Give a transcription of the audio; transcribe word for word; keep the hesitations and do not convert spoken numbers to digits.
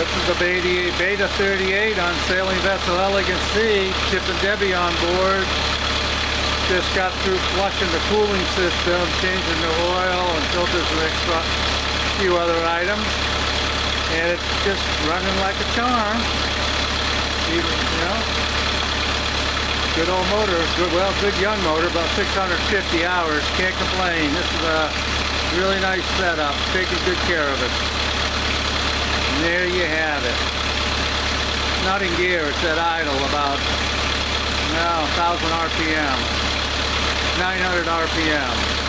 This is the Beta, Beta thirty-eight on sailing vessel Elegantsea. Chip and Debbie on board. Just got through flushing the cooling system, changing the oil and filters and extra few other items. And it's just running like a charm. Even, you know, good old motor. Good, well, good young motor, about six hundred fifty hours. Can't complain. This is a really nice setup. Taking good care of it. And there you have it. Not in gear, it's at idle, about now one thousand R P M, nine hundred R P M.